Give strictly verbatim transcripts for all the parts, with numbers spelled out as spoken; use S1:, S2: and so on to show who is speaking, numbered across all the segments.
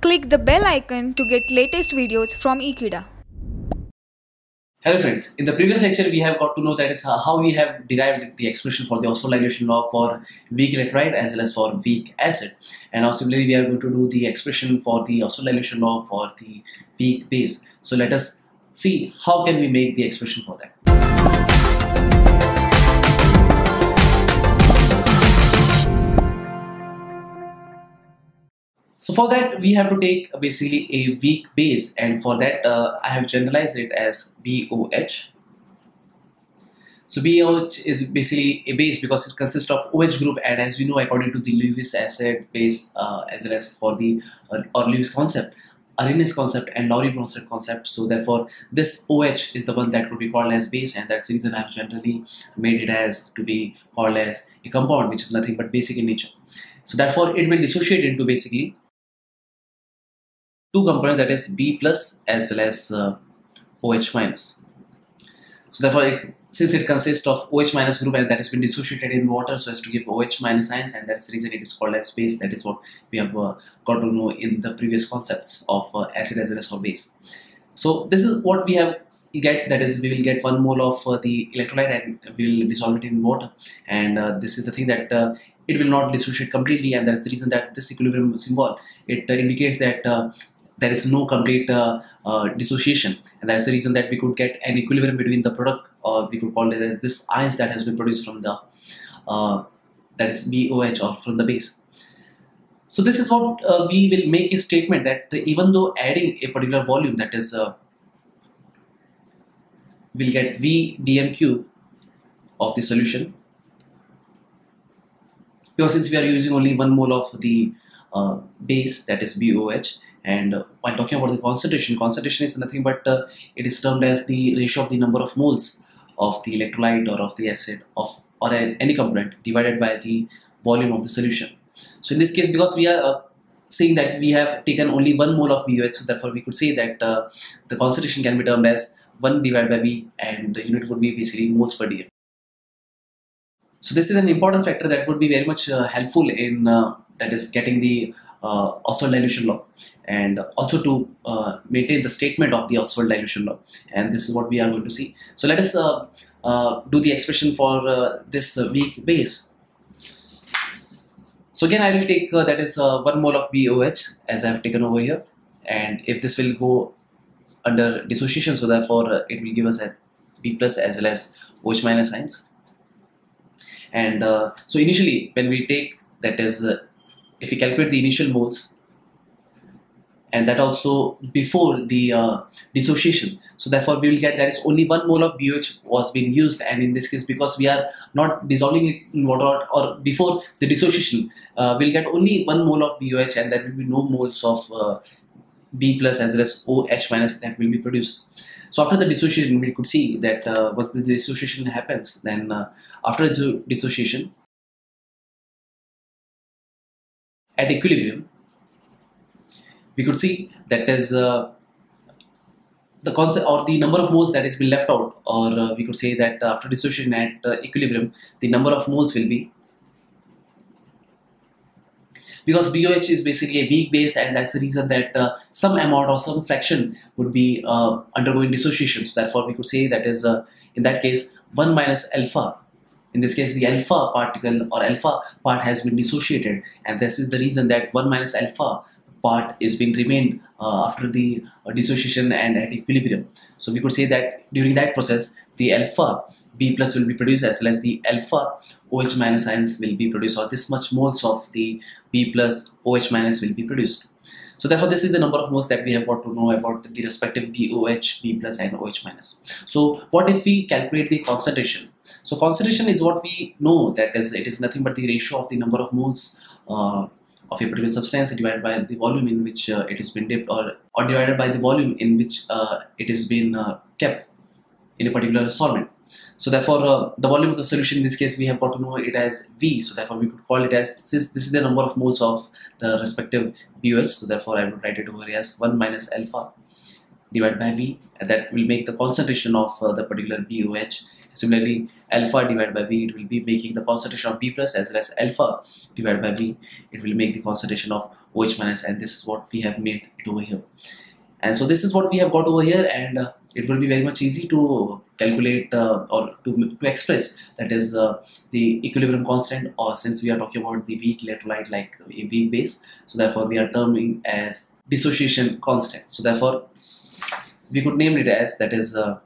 S1: Click the bell icon to get latest videos from Ekeeda.
S2: Hello friends, in the previous lecture we have got to know that is how we have derived the expression for the Ostwald dilution law for weak electrolyte as well as for weak acid. And now similarly we are going to do the expression for the Ostwald dilution law for the weak base. So let us see how can we make the expression for that. So for that we have to take basically a weak base, and for that uh, I have generalized it as B O H. So B O H is basically a base because it consists of OH group, and as we know according to the Lewis acid base uh, as well as for the uh, or Lewis concept, Arrhenius concept and Lowry-Bronsted concept, so therefore this OH is the one that could be called as base, and that's the reason I have generally made it as to be called as a compound which is nothing but basic in nature. So therefore it will dissociate into basically two components, that is B plus as well as uh, OH minus. So therefore it, since it consists of OH minus group and that has been dissociated in water so as to give OH minus ions, and that's the reason it is called as base. That is what we have uh, got to know in the previous concepts of uh, acid as well as for base. So this is what we have get, that is we will get one mole of uh, the electrolyte and we will dissolve it in water, and uh, this is the thing that uh, it will not dissociate completely, and that's the reason that this equilibrium symbol, it uh, indicates that uh, there is no complete uh, uh, dissociation, and that's the reason that we could get an equilibrium between the product, or we could call it this ions that has been produced from the uh, that is B O H or from the base. So this is what uh, we will make a statement that even though adding a particular volume, that is uh, we'll get V D M cube of the solution, because since we are using only one mole of the uh, base, that is B O H. And uh, while talking about the concentration, concentration is nothing but uh, it is termed as the ratio of the number of moles of the electrolyte or of the acid of or any component divided by the volume of the solution. So in this case, because we are uh, saying that we have taken only one mole of B O H, so therefore we could say that uh, the concentration can be termed as one divided by V, and the unit would be basically moles per dm. So this is an important factor that would be very much uh, helpful in uh, that is getting the uh, Ostwald dilution law, and also to uh, maintain the statement of the Ostwald dilution law, and this is what we are going to see. So let us uh, uh, do the expression for uh, this uh, weak base. So again I will take uh, that is uh, one mole of B O H as I have taken over here, and if this will go under dissociation, so therefore uh, it will give us a B plus as well as OH minus ions. And uh, so initially when we take, that is uh, if we calculate the initial moles, and that also before the uh, dissociation, so therefore we will get that is only one mole of B O H was being used, and in this case because we are not dissolving it in water or, or before the dissociation, uh, we'll get only one mole of B O H, and there will be no moles of uh, B plus as well as OH minus that will be produced. So after the dissociation we could see that uh, once the dissociation happens, then uh, after the dissociation at equilibrium, we could see that is uh, the concept or the number of moles that has been left out, or uh, we could say that after dissociation at uh, equilibrium, the number of moles will be, because B O H is basically a weak base, and that's the reason that uh, some amount or some fraction would be uh, undergoing dissociation. So therefore we could say that is uh, in that case one minus alpha. In this case, the alpha particle or alpha part has been dissociated, and this is the reason that one minus alpha part is being remained uh, after the uh, dissociation and at equilibrium. So we could say that during that process, the alpha B plus will be produced as well as the alpha OH minus ions will be produced, or this much moles of the B plus OH minus will be produced. So therefore this is the number of moles that we have got to know about the respective B O H, B plus and OH minus. So what if we calculate the concentration? So concentration is what we know, that is it is nothing but the ratio of the number of moles uh, of a particular substance divided by the volume in which uh, it has been dipped, or, or divided by the volume in which uh, it has been uh, kept in a particular solvent. So therefore uh, the volume of the solution in this case we have got to know it as V, so therefore we could call it as, since this is the number of moles of the respective B O H, so therefore I would write it over here as one minus alpha divided by V, and that will make the concentration of uh, the particular B O H Similarly, alpha divided by V, it will be making the concentration of B plus, as well as alpha divided by V, it will make the concentration of OH minus, and this is what we have made it over here. And so this is what we have got over here, and uh, it will be very much easy to calculate uh, or to, to express, that is uh, the equilibrium constant, or since we are talking about the weak electrolyte like a weak base, so therefore we are terming as dissociation constant. So therefore we could name it as, that is uh,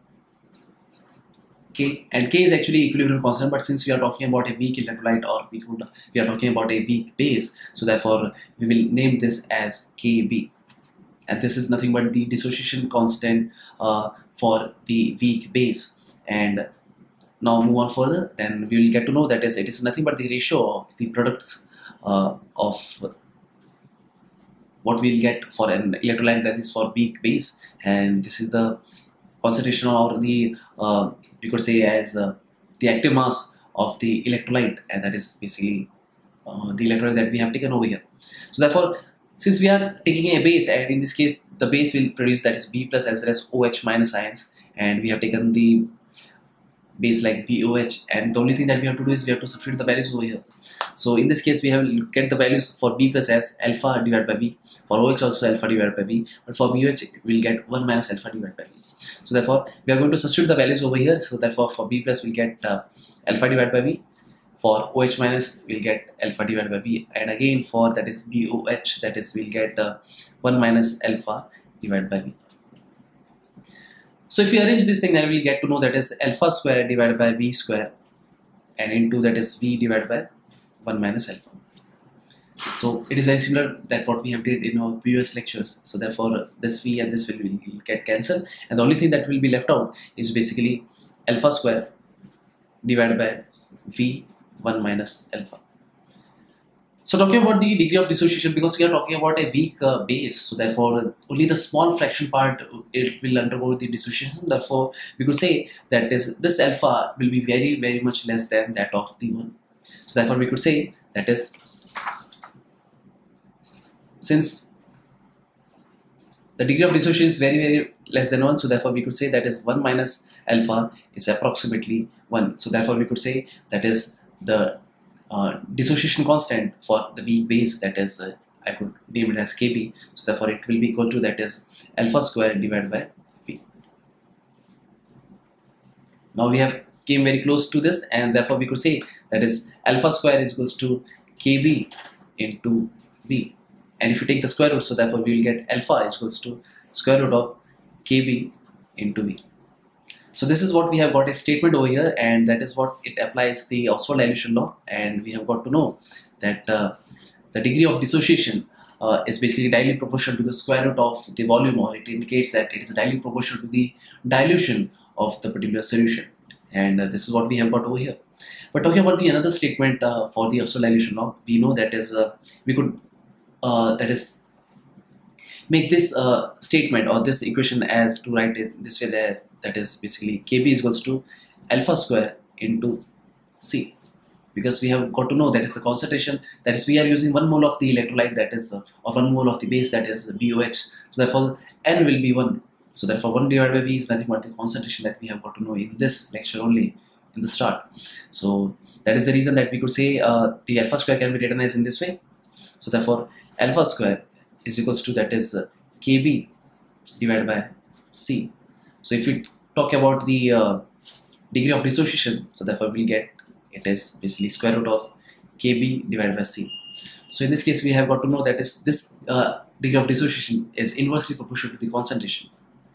S2: K, and K is actually equilibrium constant, but since we are talking about a weak electrolyte, or we could we are talking about a weak base, so therefore we will name this as K B. And this is nothing but the dissociation constant uh, for the weak base. And now move on further, then we will get to know that is it is nothing but the ratio of the products uh, of what we will get for an electrolyte that is for weak base, and this is the concentration, or the uh, you could say as uh, the active mass of the electrolyte, and that is basically uh, the electrolyte that we have taken over here. So therefore, since we are taking a base, and in this case the base will produce, that is B plus as well as OH minus ions, and we have taken the base like B O H, and the only thing that we have to do is we have to substitute the values over here. So in this case we have get the values for B plus as alpha divided by V, for OH also alpha divided by V, but for B O H we will get one minus alpha divided by V. So therefore we are going to substitute the values over here. So therefore for B plus we will get uh, alpha divided by V, for OH minus we'll get alpha divided by V, and again for that is B O H, that is we'll get uh, one minus alpha divided by V. So if we arrange this thing, then we'll get to know that is alpha square divided by V square, and into that is V divided by one minus alpha. So it is very similar that what we have did in our previous lectures. So therefore this V and this will, will get cancelled, and the only thing that will be left out is basically alpha square divided by V one minus alpha. So talking about the degree of dissociation, because we are talking about a weak uh, base, so therefore only the small fraction part it will undergo the dissociation. Therefore we could say that is this alpha will be very very much less than that of the one. So therefore we could say that is, since the degree of dissociation is very very less than one, so therefore we could say that is one minus alpha is approximately one. So therefore we could say that is the uh, dissociation constant for the weak base, that is uh, I could name it as K B. So therefore it will be equal to, that is alpha square divided by V. Now we have came very close to this, and therefore we could say that is alpha square is equals to K B into V. And if you take the square root, so therefore we will get alpha is equals to square root of K B into V. So this is what we have got a statement over here, and that is what it applies the Ostwald dilution law, and we have got to know that uh, the degree of dissociation uh, is basically directly proportional to the square root of the volume, or it indicates that it is directly proportional to the dilution of the particular solution, and uh, this is what we have got over here. But talking about the another statement uh, for the Ostwald dilution law, we know that is uh, we could uh, that is make this uh, statement or this equation as to write it this way there, that is basically K B is equals to alpha square into C, because we have got to know that is the concentration, that is we are using one mole of the electrolyte, that is uh, of one mole of the base, that is B O H, so therefore N will be one, so therefore one divided by V is nothing but the concentration that we have got to know in this lecture only in the start. So that is the reason that we could say uh, the alpha square can be written as in this way. So therefore alpha square is equals to, that is uh, K B divided by C. So if we talk about the uh, degree of dissociation, so therefore we'll get it is basically square root of K B divided by C. So in this case we have got to know that is this uh, degree of dissociation is inversely proportional to the concentration.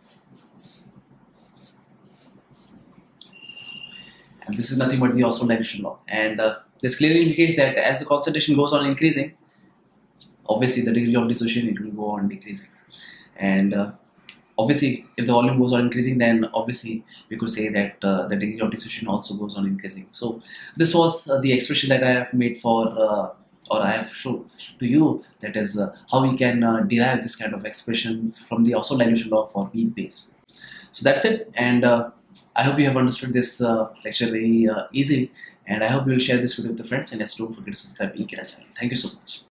S2: And this is nothing but the Ostwald dilution law, and uh, this clearly indicates that as the concentration goes on increasing, obviously the degree of dissociation it will go on decreasing, and uh, obviously if the volume goes on increasing, then obviously we could say that uh, the degree of dissociation also goes on increasing. So this was uh, the expression that I have made for uh, or I have shown to you, that is uh, how we can uh, derive this kind of expression from the Ostwald dilution law for weak base. So that's it, and uh, I hope you have understood this uh, lecture very uh, easily, and I hope you will share this video with your friends, and yes, don't forget to subscribe to Ekeeda channel. Thank you so much.